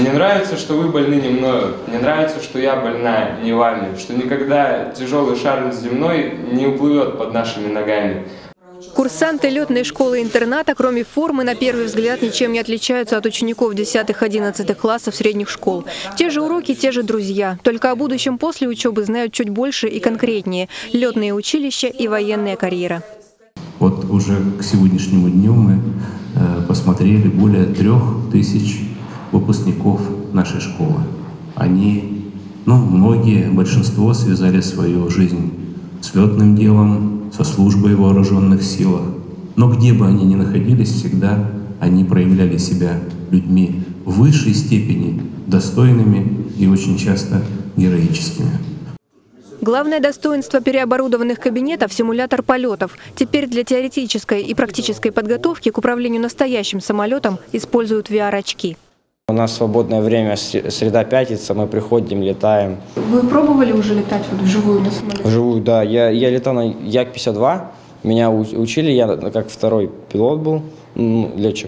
Мне нравится, что вы больны не мною, мне нравится, что я больна не вами, что никогда тяжелый шар земной не уплывет под нашими ногами. Курсанты летной школы-интерната, кроме формы, на первый взгляд ничем не отличаются от учеников 10-11 классов средних школ. Те же уроки, те же друзья. Только о будущем после учебы знают чуть больше и конкретнее. Летные училища и военная карьера. Вот уже к сегодняшнему дню мы посмотрели более 3000 выпускников нашей школы. Они, многие, большинство связали свою жизнь с летным делом, со службой в вооруженных силах. Но где бы они ни находились, всегда они проявляли себя людьми в высшей степени достойными и очень часто героическими. Главное достоинство переоборудованных кабинетов – симулятор полетов. Теперь для теоретической и практической подготовки к управлению настоящим самолетом используют VR-очки. У нас свободное время, среда, пятница, мы приходим, летаем. Вы пробовали уже летать вживую на самолете? Вживую, да. Я летал на Як-52, меня учили, я как второй пилот был, летчик.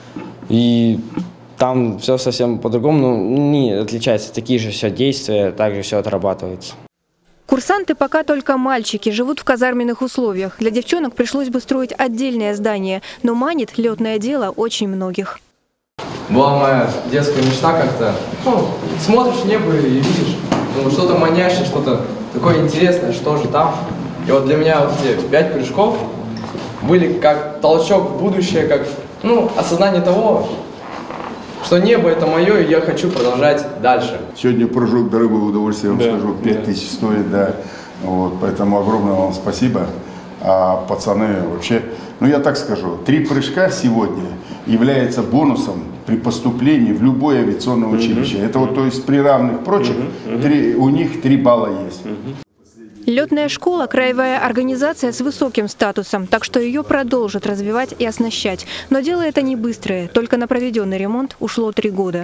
И там все совсем по-другому, не отличается, такие же все действия, также все отрабатывается. Курсанты пока только мальчики, живут в казарменных условиях. Для девчонок пришлось бы строить отдельное здание, но манит летное дело очень многих. Была моя детская мечта как-то. Смотришь в небо и видишь, что-то манящее, что-то такое интересное, что же там. И вот для меня вот эти 5 прыжков были как толчок в будущее, как осознание того, что небо это мое, и я хочу продолжать дальше. Сегодня прыжок дорогое удовольствие, я вам скажу, 5000 стоит, да. Вот, поэтому огромное вам спасибо. А пацаны вообще, я так скажу, 3 прыжка сегодня является бонусом при поступлении в любое авиационное училище. Это то есть при равных прочих, у них 3 балла есть. Летная школа – краевая организация с высоким статусом, так что ее продолжат развивать и оснащать. Но дело это не быстрое, только на проведенный ремонт ушло 3 года.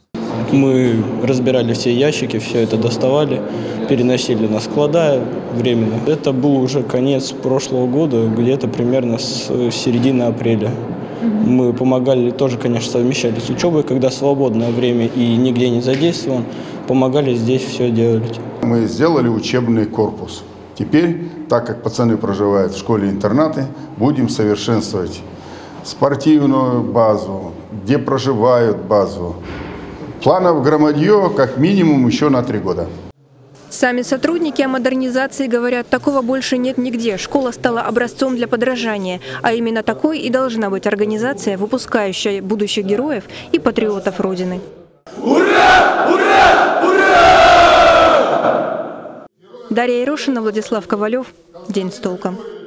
Мы разбирали все ящики, все это доставали, переносили на склада временно. Это был уже конец прошлого года, где-то примерно с середины апреля. Мы помогали, тоже, конечно, совмещали с учебой, когда свободное время и нигде не задействован, помогали здесь все делать. Мы сделали учебный корпус. Теперь, так как пацаны проживают в школе-интернате, будем совершенствовать спортивную базу, где проживают базу. Планов громадье как минимум еще на 3 года. Сами сотрудники о модернизации говорят, такого больше нет нигде. Школа стала образцом для подражания. А именно такой и должна быть организация, выпускающая будущих героев и патриотов Родины. Ура! Ура! Ура! Дарья Ерошина, Владислав Ковалев. День с толком.